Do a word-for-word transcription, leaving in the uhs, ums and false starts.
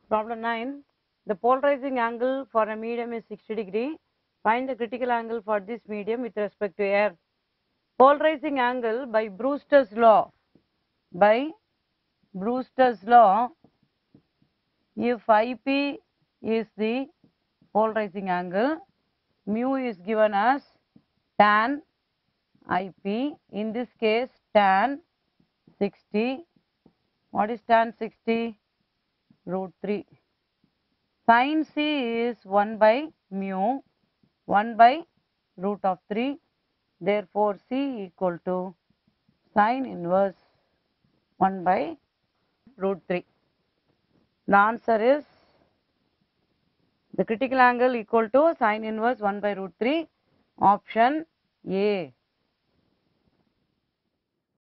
Problem nine. The polarizing angle for a medium is sixty degree. Find the critical angle for this medium with respect to air. Polarizing angle by Brewster's law. By Brewster's law, if I P is the polarizing angle, mu is given as tan I P. In this case, tan sixty. What is tan sixty? Root three. Sin C is one by mu, one by root of three. Therefore, C equal to sin inverse one by root three. The answer is the critical angle equal to sin inverse one by root three. Option A.